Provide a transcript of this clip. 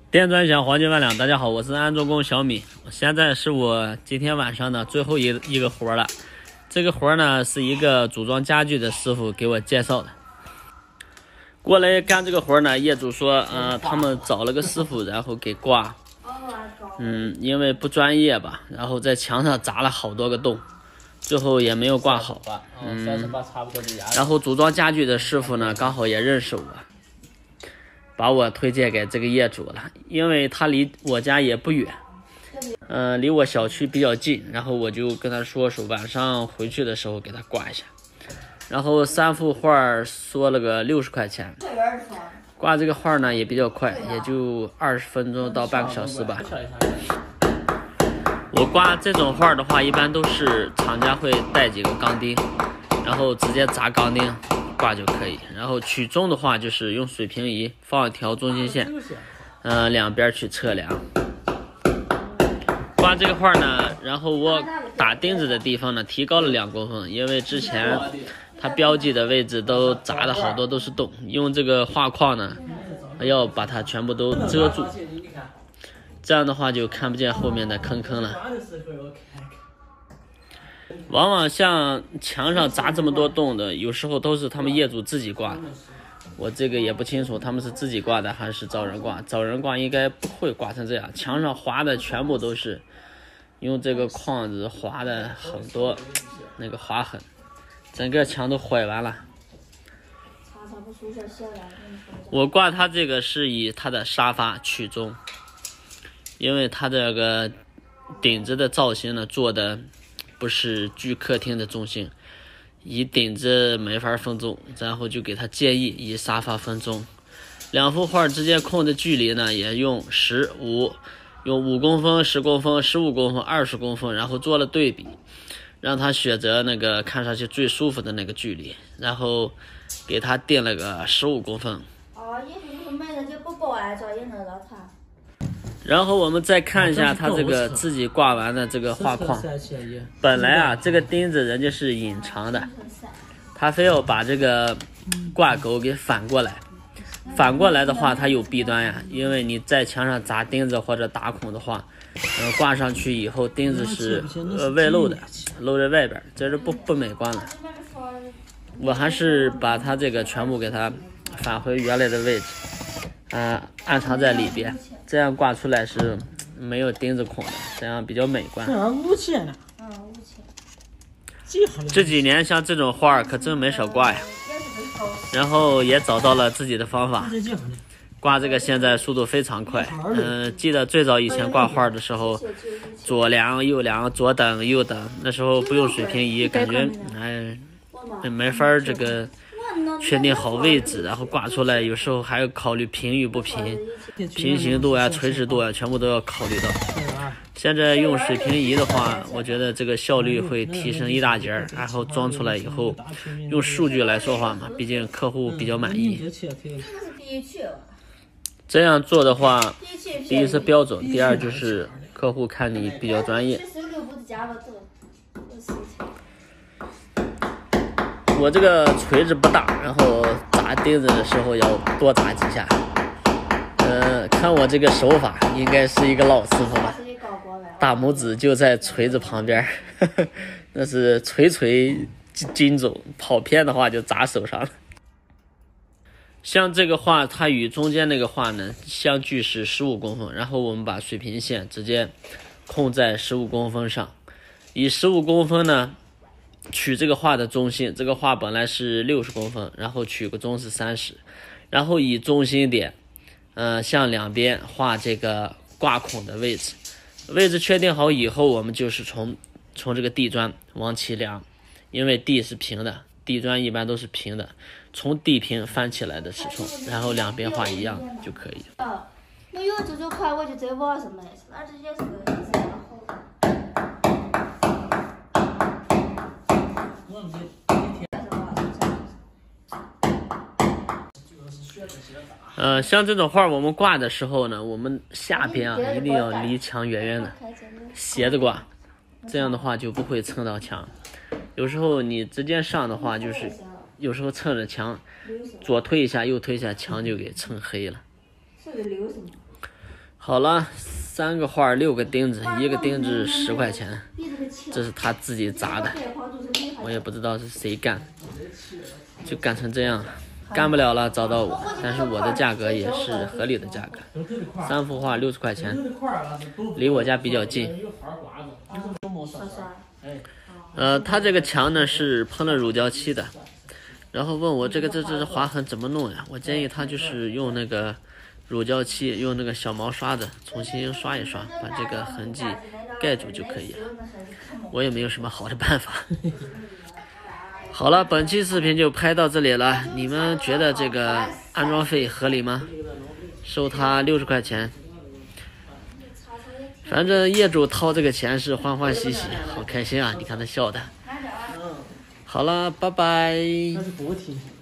电钻响，黄金万两。大家好，我是安装工小米。现在是我今天晚上的最后一个活了。这个活呢是一个组装家具的师傅给我介绍的。过来干这个活呢，业主说，他们找了个师傅，然后给挂，因为不专业吧，然后在墙上砸了好多个洞，最后也没有挂好。然后组装家具的师傅呢，刚好也认识我。把我推荐给这个业主了，因为他离我家也不远，离我小区比较近，然后我就跟他说晚上回去的时候给他挂一下，然后3幅画说了个60块钱，挂这个画呢也比较快，也就20分钟到半个小时吧。我挂这种画的话，一般都是厂家会带几个钢钉，然后直接砸钢钉挂就可以。然后取中的话，就是用水平仪放一条中心线，两边去测量。挂这个画呢，然后我打钉子的地方呢提高了2公分，因为之前它标记的位置都砸的好多都是洞，用这个画框呢要把它全部都遮住，这样的话就看不见后面的坑了。往往像墙上砸这么多洞的，有时候都是他们业主自己挂的，我这个也不清楚他们是自己挂的还是找人挂。找人挂应该不会挂成这样，墙上划的全部都是用这个框子划的很多那个划痕，整个墙都坏完了。我挂它这个是以它的沙发取中，因为它这个顶子的造型呢做的不是距客厅的中心，以顶子没法分中，然后就给他建议以沙发分中。2幅画之间空的距离呢也用15，用5公分、10公分、15公分、20公分，然后做了对比，让他选择那个看上去最舒服的那个距离，然后给他定了个15公分。然后我们再看一下他这个自己挂完的这个画框，本来这个钉子人家是隐藏的，他非要把这个挂钩给反过来，反过来的话它有弊端呀，因为你在墙上砸钉子或者打孔的话，挂上去以后钉子是外露的，露在外边，这是不美观了。我还是把它这个全部给它返回原来的位置，暗藏在里边，这样挂出来是没有钉子孔的，这样比较美观。这几年像这种画可真没少挂呀，然后也找到了自己的方法。挂这个现在速度非常快，记得最早以前挂画的时候，左量右量，左等右等，那时候不用水平仪，感觉没法这个确定好位置，然后挂出来有时候还要考虑平与不平，平行度垂直度全部都要考虑到。现在用水平仪的话，我觉得这个效率会提升一大截，然后装出来以后用数据来说话嘛，毕竟客户比较满意。这样做的话，第一是标准，第二就是客户看你比较专业。我这个锤子不大，然后砸钉子的时候要多砸几下。看我这个手法，应该是一个老师傅吧。大拇指就在锤子旁边，那是锤精准，跑偏的话就砸手上了。像这个画，它与中间那个画呢相距是15公分，然后我们把水平线直接控在15公分上，以15公分呢取这个画的中心，这个画本来是60公分，然后取个中是30，然后以中心点向两边画这个挂孔的位置。位置确定好以后，我们就是从这个地砖往起量，因为地是平的，地砖一般都是平的，从地平翻起来的尺寸，然后两边画一样就可以。 那有这就快，我就这不什么意思？那这也是个意思。 像这种画我们挂的时候呢，我们下边一定要离墙远远的，斜着挂，这样的话就不会蹭到墙。有时候你直接上的话，就是有时候蹭着墙，左推一下右推一下，墙就给蹭黑了。 好了，3个画6个钉子，一个钉子10块钱，这是他自己砸的，我也不知道是谁干，就干成这样，干不了了找到我，但是我的价格也是合理的价格，3幅画60块钱，离我家比较近。他这个墙呢是喷了乳胶漆的，然后问我这划痕怎么弄呀？我建议他就是用那个乳胶漆，用那个小毛刷子重新刷一刷，把这个痕迹盖住就可以了。我也没有什么好的办法。好了，本期视频就拍到这里了，你们觉得这个安装费合理吗？收他60块钱。反正业主掏这个钱是欢欢喜喜，好开心啊！你看他笑的。好了，拜拜。 那是不听。